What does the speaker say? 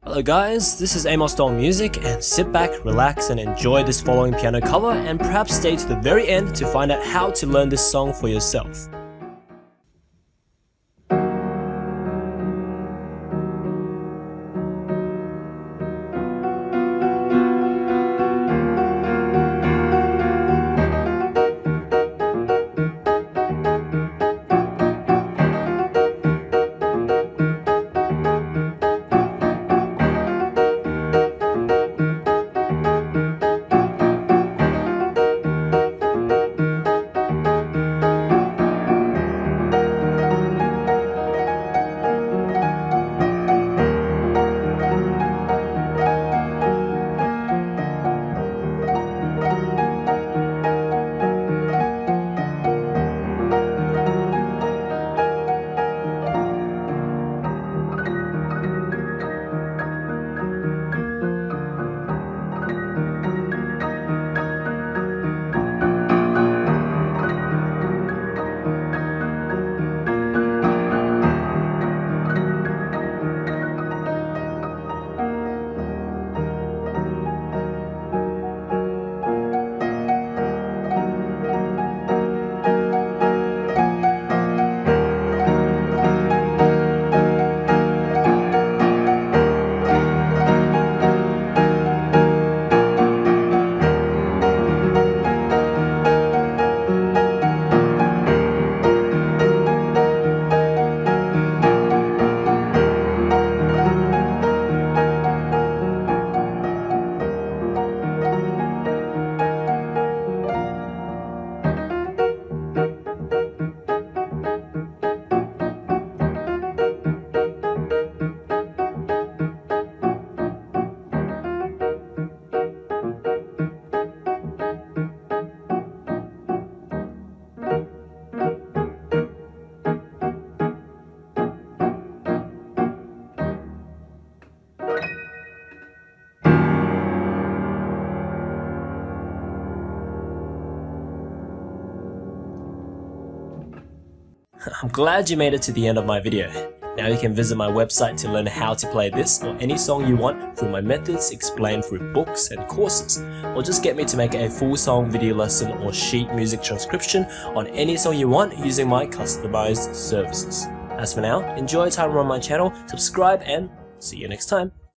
Hello guys, this is Amos Doll Music, and sit back, relax and enjoy this following piano cover, and perhaps stay to the very end to find out how to learn this song for yourself. I'm glad you made it to the end of my video. Now you can visit my website to learn how to play this or any song you want through my methods explained through books and courses, or just get me to make a full song video lesson or sheet music transcription on any song you want using my customized services. As for now, enjoy your time on my channel, subscribe, and see you next time.